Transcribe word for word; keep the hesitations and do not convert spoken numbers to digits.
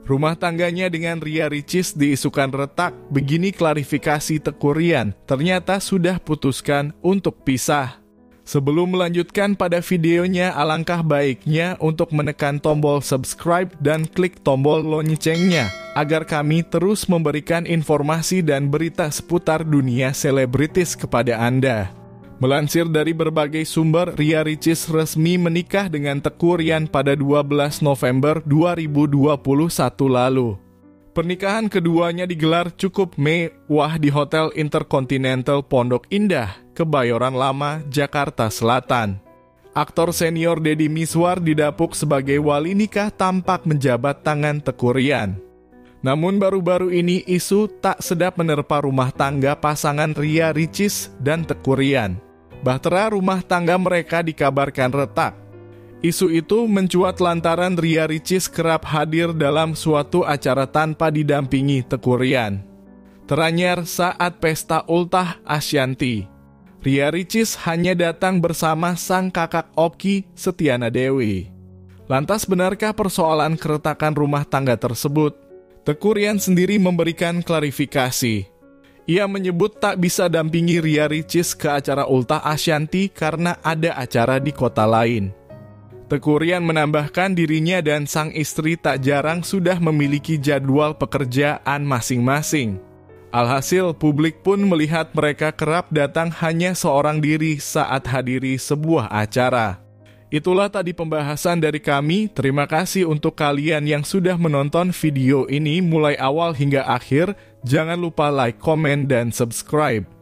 Rumah tangganya dengan Ria Ricis diisukan retak, begini klarifikasi Teuku Ryan, ternyata sudah putuskan untuk pisah. Sebelum melanjutkan pada videonya, alangkah baiknya untuk menekan tombol subscribe dan klik tombol loncengnya, agar kami terus memberikan informasi dan berita seputar dunia selebritis kepada Anda. Melansir dari berbagai sumber, Ria Ricis resmi menikah dengan Teuku Ryan pada dua belas November dua ribu dua puluh satu lalu. Pernikahan keduanya digelar cukup mewah di Hotel Intercontinental Pondok Indah, Kebayoran Lama, Jakarta Selatan. Aktor senior Deddy Mizwar didapuk sebagai wali nikah tampak menjabat tangan Teuku Ryan. Namun baru-baru ini isu tak sedap menerpa rumah tangga pasangan Ria Ricis dan Teuku Ryan. Bahtera rumah tangga mereka dikabarkan retak. Isu itu mencuat lantaran Ria Ricis kerap hadir dalam suatu acara tanpa didampingi Teuku Ryan. Teranyar saat pesta ultah Ashanti, Ria Ricis hanya datang bersama sang kakak Oki, Setiana Dewi. Lantas benarkah persoalan keretakan rumah tangga tersebut? Teuku Ryan sendiri memberikan klarifikasi. Ia menyebut tak bisa dampingi Ria Ricis ke acara ultah Ashanti karena ada acara di kota lain. Teuku Ryan menambahkan dirinya dan sang istri tak jarang sudah memiliki jadwal pekerjaan masing-masing. Alhasil, publik pun melihat mereka kerap datang hanya seorang diri saat hadiri sebuah acara. Itulah tadi pembahasan dari kami. Terima kasih untuk kalian yang sudah menonton video ini mulai awal hingga akhir. Jangan lupa like, komen, dan subscribe.